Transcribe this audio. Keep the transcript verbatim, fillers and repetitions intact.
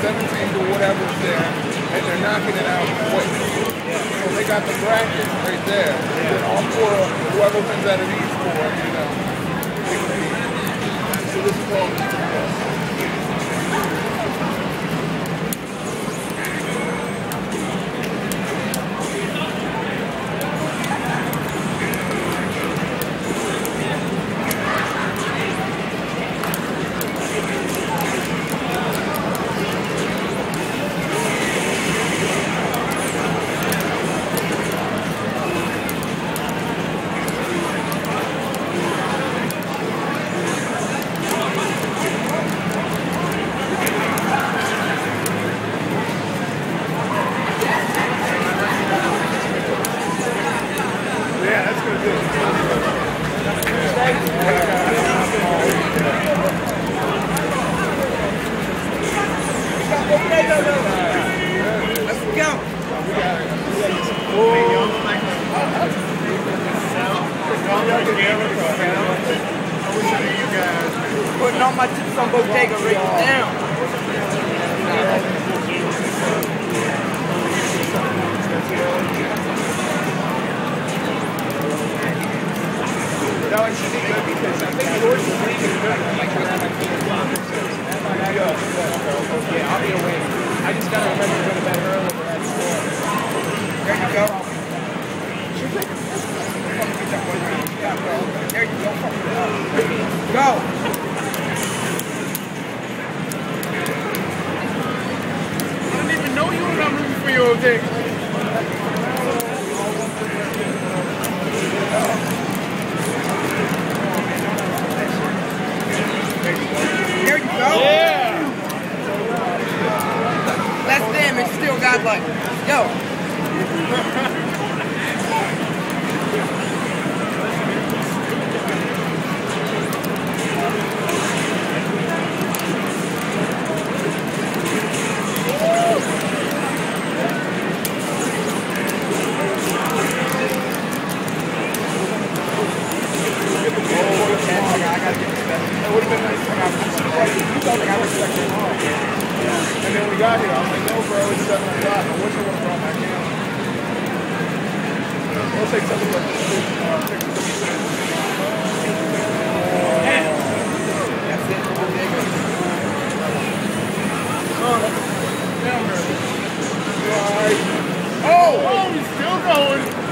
seventeen to whatever's there, and they're knocking it out quick. So they got the bracket right there. And then all four, whoever wins out of these four, you know, they compete. So this is all this. Putting all my chips on Bottega right now. No, it should be good because I think yours is leaving good. Like when I'm like, yeah, I'll be away. I just gotta remember to go to bed early for that score. There you go. There you go. Go. I didn't even know you were not rooting for your old day. There you go. Yeah. Less damage, still got like, yo. It would have been nice when I was you felt like I was second home. And then we got here, I was like, no bro, it's seven o'clock. I wish I would have brought my camera. We'll take something like this. Uh, That's it. Oh, that's a down there. Oh, oh, he's still going.